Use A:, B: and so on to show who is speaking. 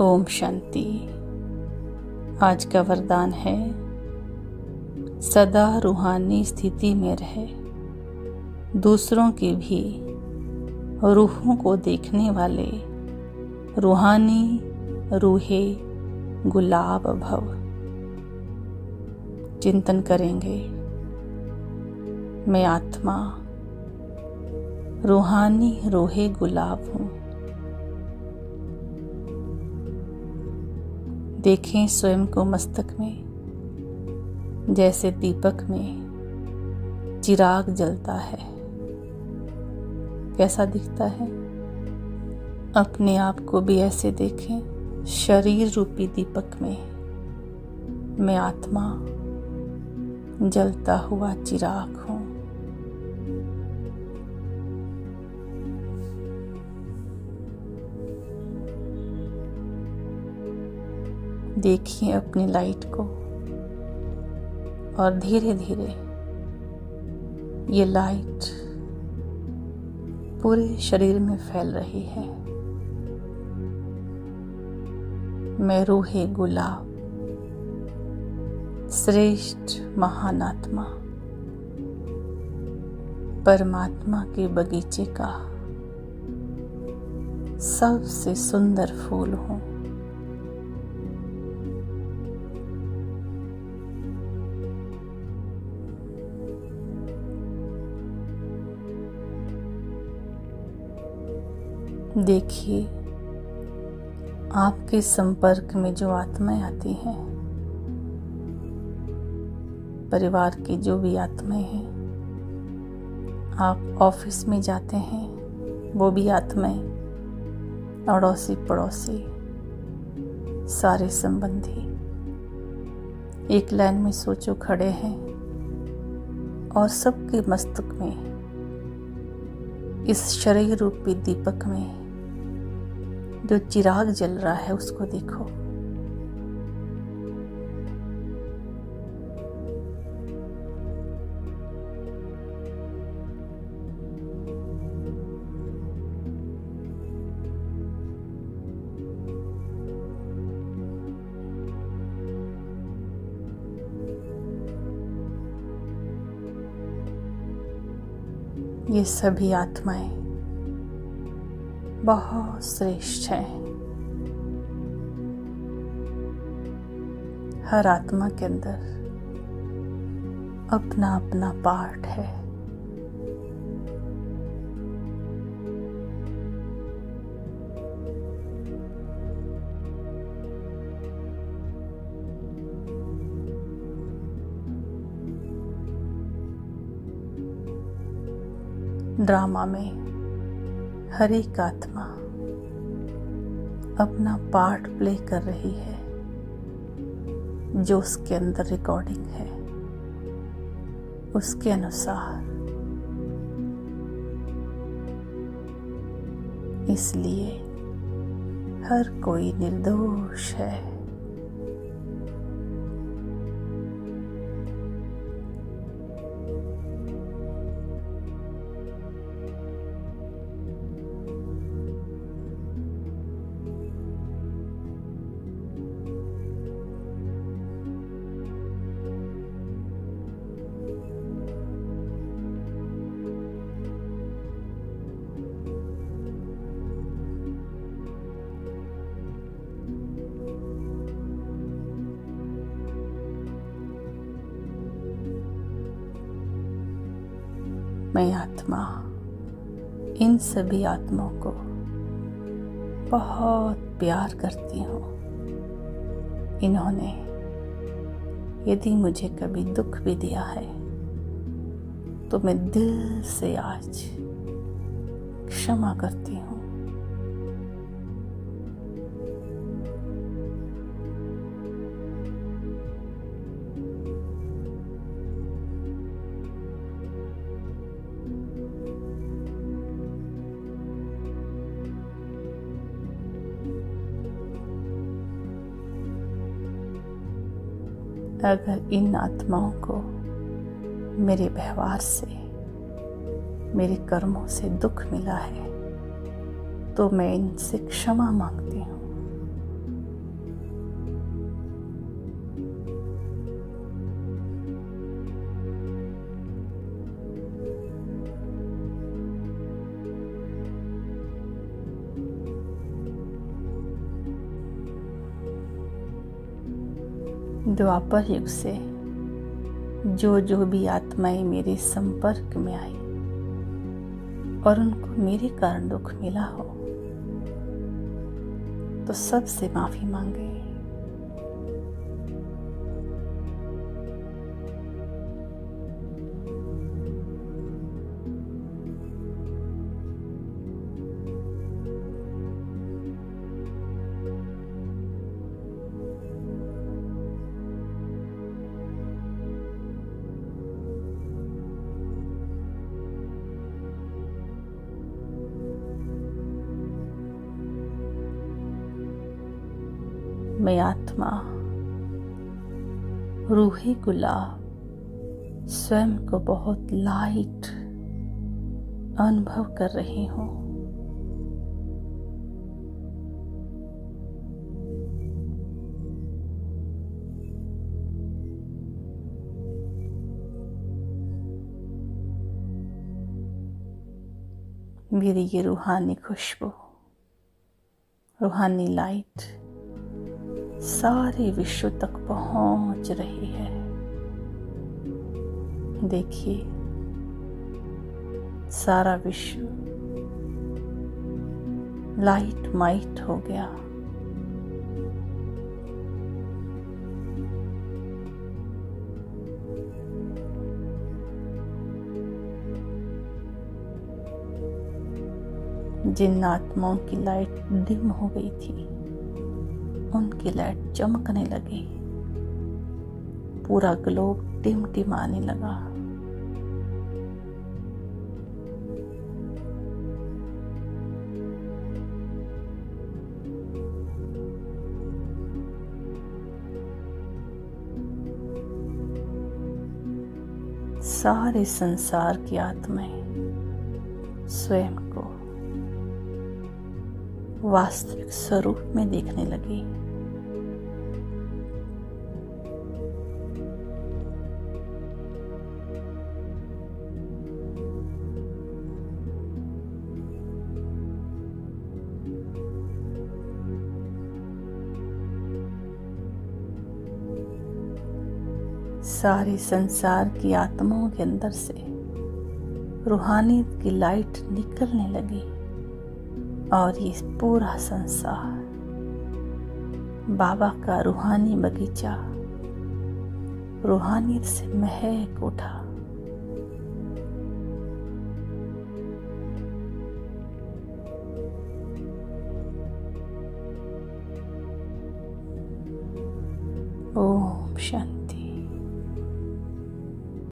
A: ओम शांति। आज का वरदान है सदा रूहानी स्थिति में रहे, दूसरों की भी रूहों को देखने वाले रूहानी रूहे गुलाब भव। चिंतन करेंगे, मैं आत्मा रूहानी रूहे गुलाब हूँ। देखें स्वयं को मस्तक में जैसे दीपक में चिराग जलता है, कैसा दिखता है। अपने आप को भी ऐसे देखें, शरीर रूपी दीपक में मैं आत्मा जलता हुआ चिराग हूँ। देखिए अपनी लाइट को और धीरे धीरे ये लाइट पूरे शरीर में फैल रही है। मैं रूहे गुलाब, श्रेष्ठ महान आत्मा, परमात्मा के बगीचे का सबसे सुंदर फूल हूँ। देखिए आपके संपर्क में जो आत्माएं आती हैं, परिवार की जो भी आत्माएं हैं, आप ऑफिस में जाते हैं वो भी आत्माएं, अड़ोसी पड़ोसी सारे संबंधी एक लाइन में सोचो खड़े हैं और सबके मस्तक में इस शरीर रूपी दीपक में जो चिराग जल रहा है उसको देखो। ये सभी आत्माएं बहुत श्रेष्ठ हैं। हर आत्मा के अंदर अपना अपना पार्ट है। ड्रामा में हर एक आत्मा अपना पार्ट प्ले कर रही है, जो उसके अंदर रिकॉर्डिंग है उसके अनुसार। इसलिए हर कोई निर्दोष है। मैं आत्मा इन सभी आत्माओं को बहुत प्यार करती हूँ। इन्होंने यदि मुझे कभी दुख भी दिया है तो मैं दिल से आज क्षमा करती हूँ। अगर इन आत्माओं को मेरे व्यवहार से, मेरे कर्मों से दुख मिला है तो मैं इनसे क्षमा मांगती हूँ। द्वापर युग से जो जो भी आत्माएं मेरे संपर्क में आई और उनको मेरे कारण दुख मिला हो, तो सबसे माफी मांगे। मैं आत्मा रूही गुलाब स्वयं को बहुत लाइट अनुभव कर रही हूँ। मेरी ये रूहानी खुशबू, रूहानी लाइट सारे विश्व तक पहुंच रही है। देखिए, सारा विश्व लाइट माइट हो गया। जिन आत्माओं की लाइट डिम हो गई थी, उनकी लाइट चमकने लगी। पूरा ग्लोब टिमटिमाने लगा। सारे संसार की आत्माएं स्वयं को वास्तविक स्वरूप में देखने लगी। सारे संसार की आत्माओं के अंदर से रूहानियत की लाइट निकलने लगी और ये पूरा संसार बाबा का रूहानी बगीचा रूहानियत से महक उठा। ओम शांति।